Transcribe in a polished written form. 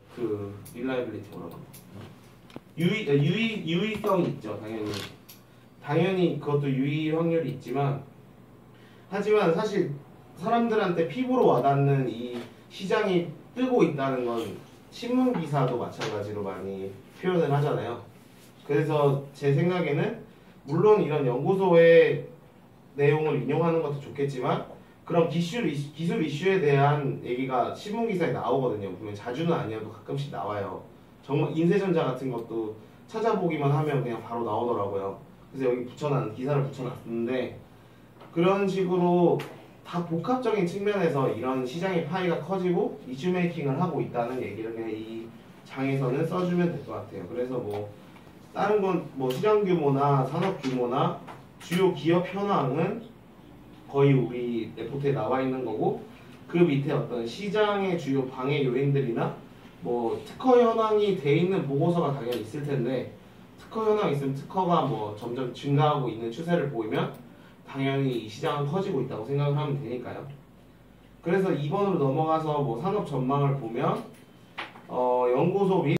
그 릴라이빌리티 뭐라고 유의성이 있죠. 당연히 그것도 유의 확률이 있지만, 하지만 사실 사람들한테 피부로 와닿는 이 시장이 뜨고 있다는 건 신문 기사도 마찬가지로 많이 표현을 하잖아요. 그래서 제 생각에는 물론 이런 연구소의 내용을 인용하는 것도 좋겠지만, 그런 기술 이슈에 대한 얘기가 신문 기사에 나오거든요. 보면 자주는 아니어도 가끔씩 나와요. 정말 인쇄전자 같은 것도 찾아보기만 하면 그냥 바로 나오더라고요. 그래서 여기 기사를 붙여놨는데, 그런 식으로 다 복합적인 측면에서 이런 시장의 파이가 커지고 이슈 메이킹을 하고 있다는 얘기를 그냥 이 장에서는 써주면 될 것 같아요. 그래서 뭐 다른 건 뭐 시장 규모나 산업 규모나 주요 기업 현황은 거의 우리 레포트에 나와 있는 거고, 그 밑에 어떤 시장의 주요 방해 요인들이나 뭐 특허 현황이 돼 있는 보고서가 당연히 있을 텐데, 특허 현황이 있으면 특허가 뭐 점점 증가하고 있는 추세를 보이면 당연히 이 시장은 커지고 있다고 생각을 하면 되니까요. 그래서 2번으로 넘어가서 뭐 산업 전망을 보면 연구소 및